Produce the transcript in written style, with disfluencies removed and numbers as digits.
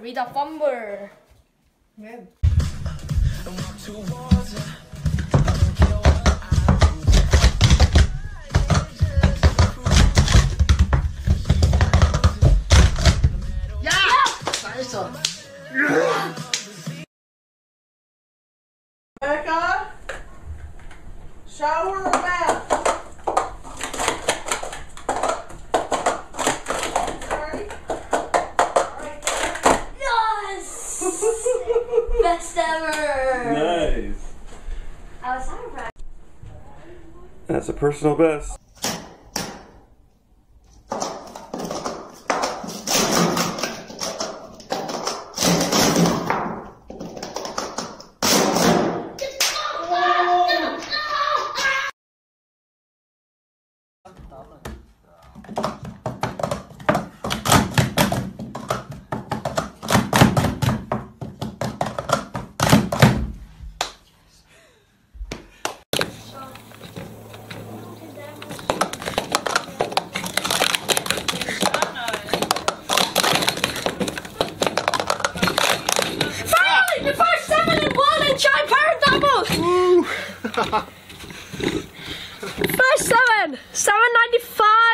with a fumble. Man. 잘했어. Becca, shower or bath? Sorry. Alright. Yes! Best ever! Nice. I was surprised. That's a personal best. The first 7 in 1 and try power double! First 7! 795!